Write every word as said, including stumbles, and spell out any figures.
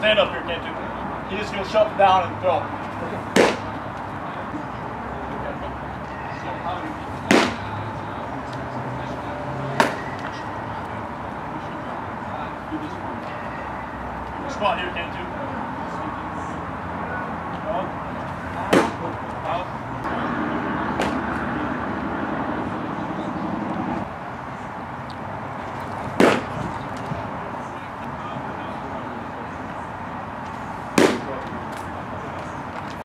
Stand up here, Cantu. He's just going to shove it down and throw. Squat here, Cantu.